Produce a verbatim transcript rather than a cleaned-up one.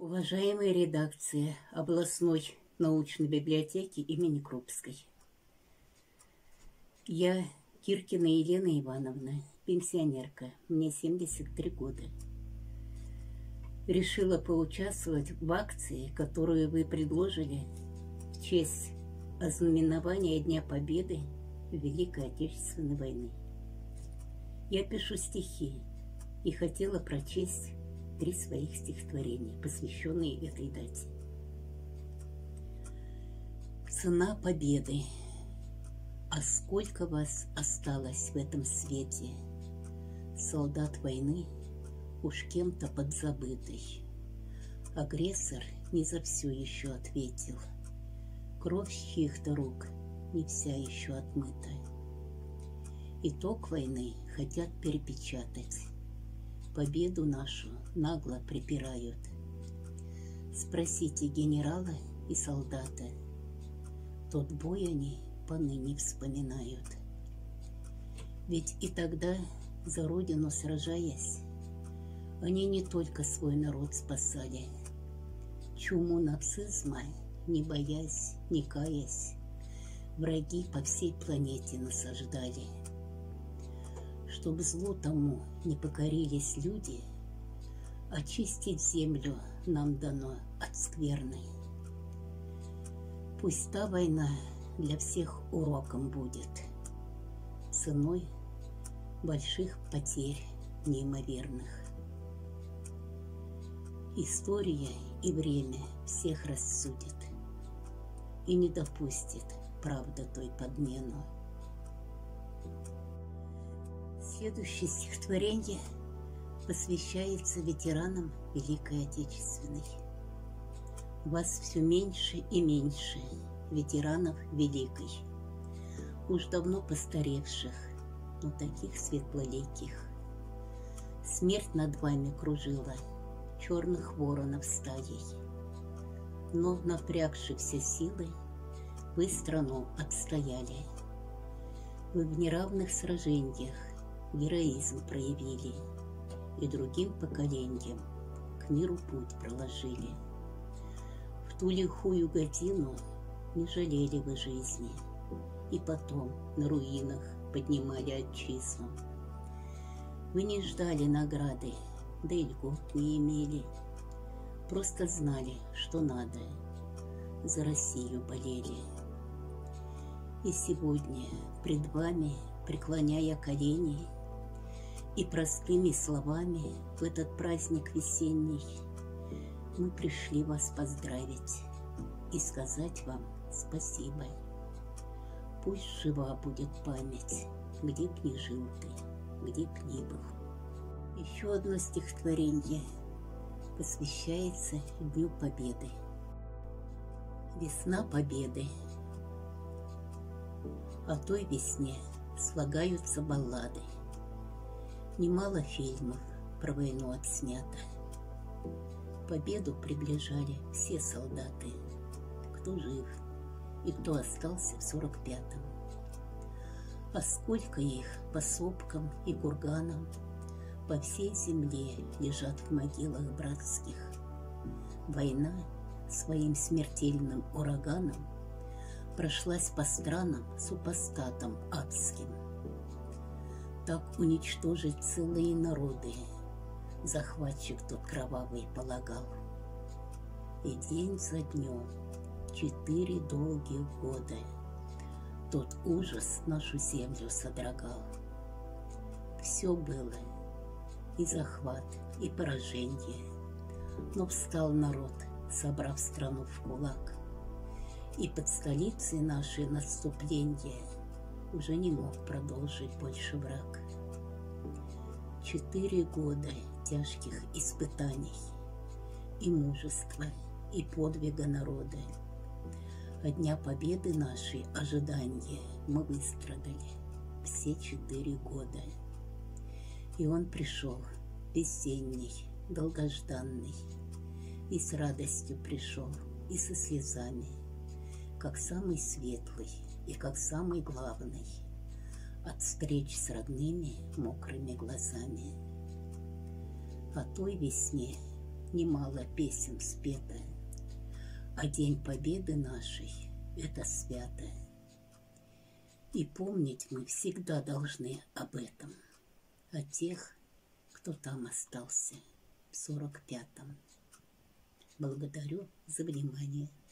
Уважаемая редакция областной научной библиотеки имени Крупской. Я Киркина Елена Ивановна, пенсионерка, мне семьдесят три года. Решила поучаствовать в акции, которую вы предложили в честь ознаменования Дня Победы в Великой Отечественной войне. Я пишу стихи и хотела прочесть три своих стихотворения, посвященные этой дате. Цена победы. А сколько вас осталось в этом свете, солдат войны, уж кем-то подзабытый. Агрессор не за все еще ответил. Кровь чьих-то рук не вся еще отмыта. Итог войны хотят перепечатать. Победу нашу нагло припирают. Спросите генерала и солдата. Тот бой они поныне вспоминают. Ведь и тогда, за родину сражаясь, они не только свой народ спасали. Чуму нацизма, не боясь, не каясь, враги по всей планете насаждали. Чтоб злу тому не покорились люди, очистить землю нам дано от скверны. Пусть та война для всех уроком будет, ценой больших потерь неимоверных. История и время всех рассудит и не допустит правда той подмену. Следующее стихотворение посвящается ветеранам Великой Отечественной. Вас все меньше и меньше, ветеранов Великой, уж давно постаревших, но таких светлоликих. Смерть над вами кружила черных воронов стаей, но, напрягши все силы, вы страну отстояли. Вы в неравных сражениях героизм проявили и другим поколениям к миру путь проложили. В ту лихую годину не жалели вы жизни, и потом на руинах поднимали отчизну. Вы не ждали награды, да и льгот не имели, просто знали, что надо, за Россию болели. И сегодня пред вами, преклоняя колени, и простыми словами в этот праздник весенний мы пришли вас поздравить и сказать вам спасибо. Пусть жива будет память, где б ни жил ты, где б ни был. Еще одно стихотворение посвящается Дню Победы. Весна Победы. О той весне слагаются баллады. Немало фильмов про войну отснято. Победу приближали все солдаты, кто жив и кто остался в сорок пятом. А сколько их по сопкам и курганам по всей земле лежат в могилах братских. Война своим смертельным ураганом прошлась по странам супостатом адским. Так уничтожить целые народы захватчик тот кровавый полагал. И день за днем, четыре долгих года, тот ужас нашу землю содрогал. Все было, и захват, и поражение, но встал народ, собрав страну в кулак, и под столицей нашей наступление уже не мог продолжить больше враг. Четыре года тяжких испытаний и мужества, и подвига народа. От Дня Победы нашей ожидания мы выстрадали все четыре года. И он пришел, весенний, долгожданный, и с радостью пришел, и со слезами, как самый светлый и как самый главный, от встреч с родными мокрыми глазами. О той весне немало песен спето, а День Победы нашей — это свято. И помнить мы всегда должны об этом, о тех, кто там остался в сорок пятом. Благодарю за внимание.